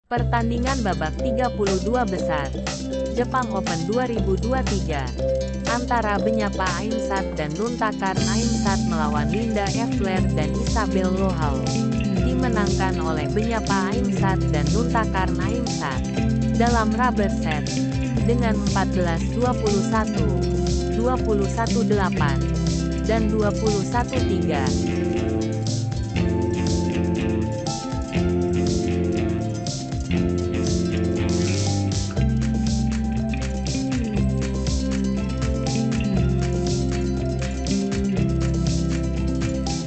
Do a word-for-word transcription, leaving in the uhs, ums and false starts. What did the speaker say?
Pertandingan babak tiga puluh dua besar Jepang Open dua ribu dua puluh tiga antara Benyapa Aimsat dan Nuntakar Aimsat melawan Linda Evler dan Isabel Lohau dimenangkan oleh Benyapa Aimsat dan Nuntakar Aimsat dalam rubber set dengan empat belas dua puluh satu, dua puluh satu delapan, dan dua puluh satu tiga.